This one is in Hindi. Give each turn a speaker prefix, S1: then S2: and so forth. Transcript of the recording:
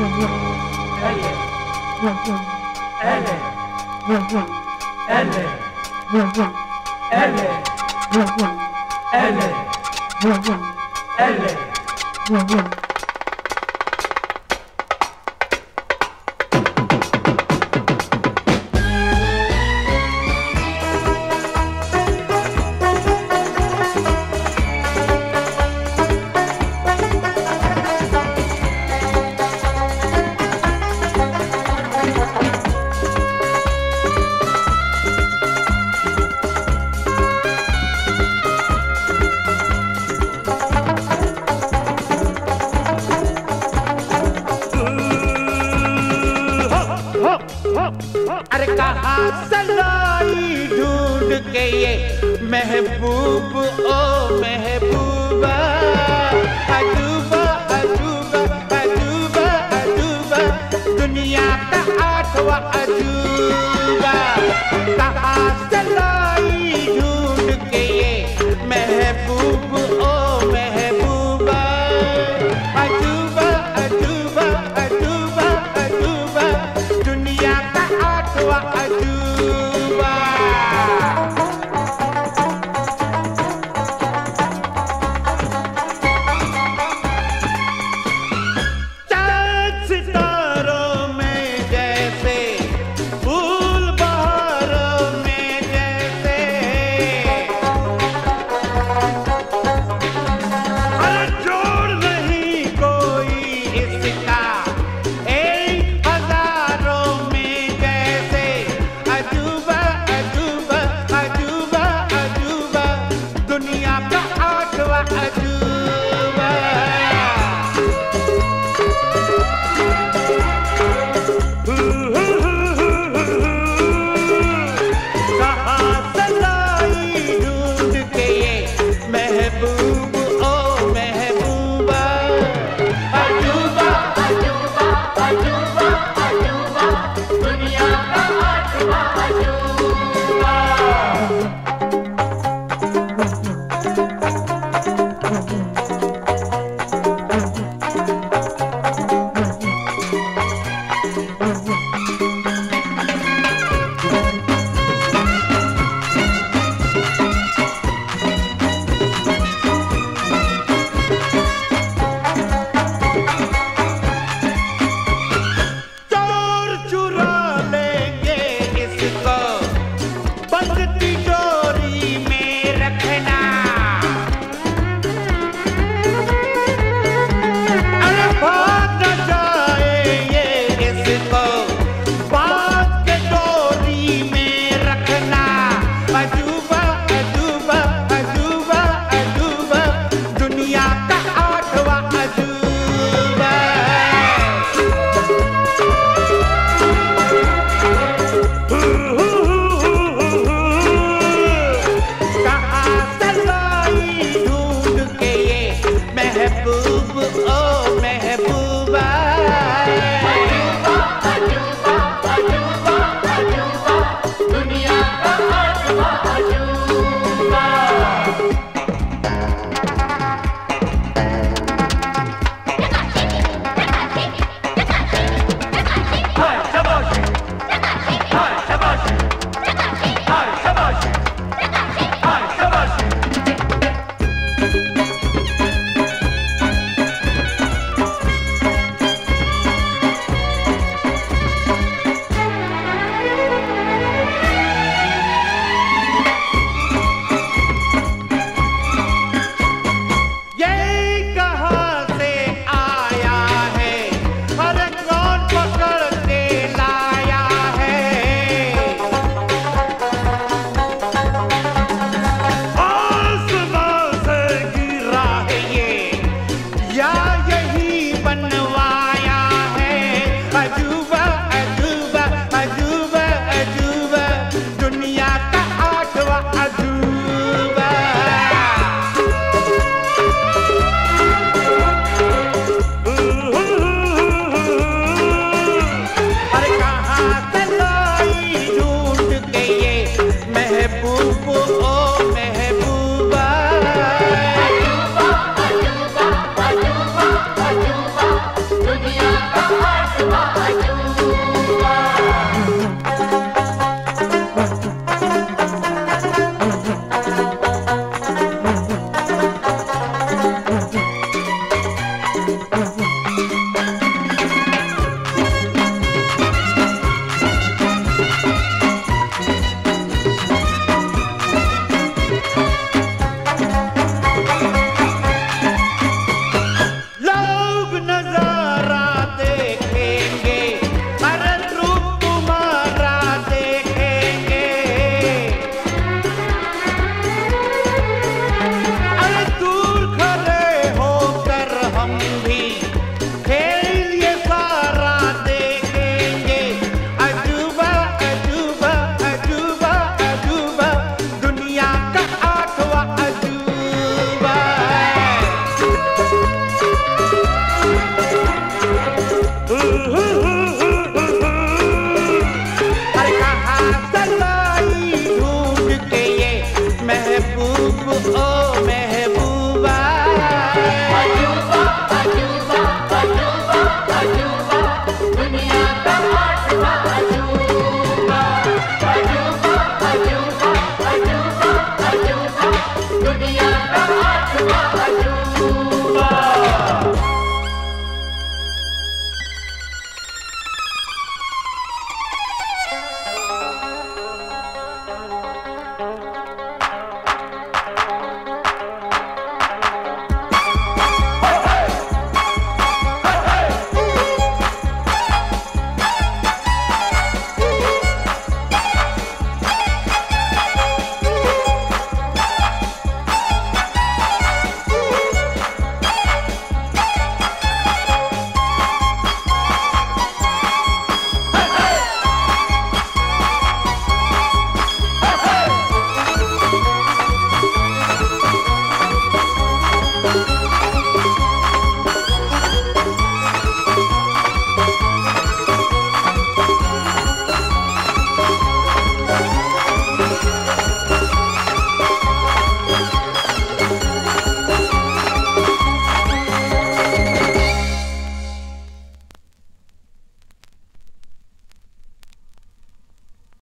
S1: अरे कहाँ से लाई ढूंढ के ये महबूब ओ महबूबा, अजूबा अजूबा अजूबा अजूबा, दुनिया का आठवां अजूबा। कहाँ से लाई ढूंढ के ये महबूब ओ महबूबा, अजूबा अजूबा अजूबा अजूबा, दुनिया का आठवां अजूबा। चाँद सितारों में जैसे, फूल बहारों में जैसे, अरे जोड़ नहीं कोई इसका, एक हजारों में जैसे, अजूबा अजूबा अजूबा अजूबा, दुनिया का आठवां अजूबा। कहाँ से लाई ढूंढ के ये महबूब ओ महबूबा, अजूबा
S2: अजूबा अजूबा अजूबा, दुनिया का आठवां अजूबा।
S1: चोर चुरा लेंगे इसको, बंद तिजोरी में रखना। अरे भाग न जाए ये इसको, बांध के डोरी में रखना। अजूबा अजूबा अजूबा अजूबा, दुनिया का आठवां अजूबा। कहाँ से लाई ढूंढ के ये महबूब ओ महबूबा,
S2: अजूबा अजूबा अजूबा अजूबा, दुनिया का आठवां अजूबा। हाय शाबाश, हाय शाबाश, हाय शाबाश, हाय शाबाश।
S1: ये कहाँ से आया है, अरे कौन पकड़ के लाया है। आसमां से गिरा है ये, या यही बनवाया है। अजूबा अजूबा अजूबा अजूबा, दुनिया का आठवां अजूबा। अरे कहाँ से लाई ढूंढ के ये महबूब ओ महबूबा,
S2: अजूबा अजूबा अजूबा
S1: हो